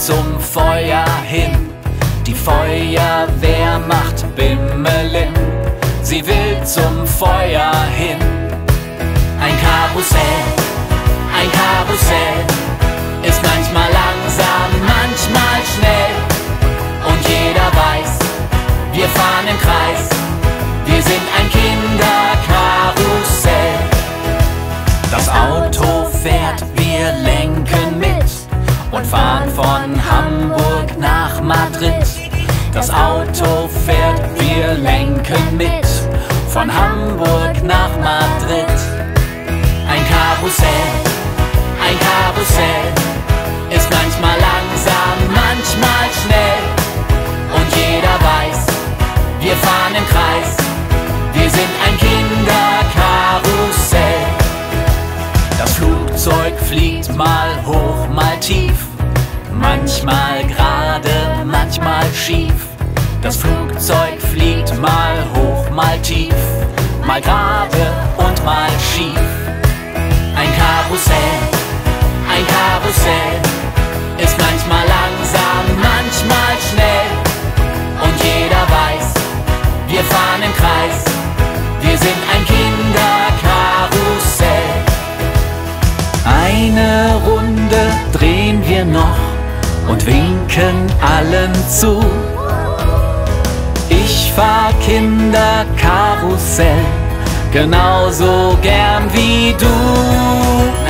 zum Feuer hin. Die Feuerwehr macht Bimmelim, sie will zum Feuer hin. Ein Karussell ist manchmal langsam, manchmal schnell. Und jeder weiß, wir fahren im Kreis, wir sind ein Kinderkarussell. Das Auto fährt, wir lenken mit und fahren von Hamburg nach Madrid. Das Auto fährt, wir lenken mit von Hamburg nach Madrid. Ein Karussell ist manchmal langsam, manchmal schnell. Und jeder weiß, wir fahren im Kreis, wir sind ein Kinderkarussell. Das Flugzeug fliegt mal hoch, mal tief, manchmal gerade, manchmal schief. Das Flugzeug fliegt mal hoch, mal tief, mal gerade und mal schief. Ein Karussell ist manchmal langsam, manchmal schnell. Und jeder weiß, wir fahren im Kreis, wir sind ein Kinderkarussell. Eine Runde drehen wir noch und winken allen zu. Ich fahr Kinderkarussell genauso gern wie du.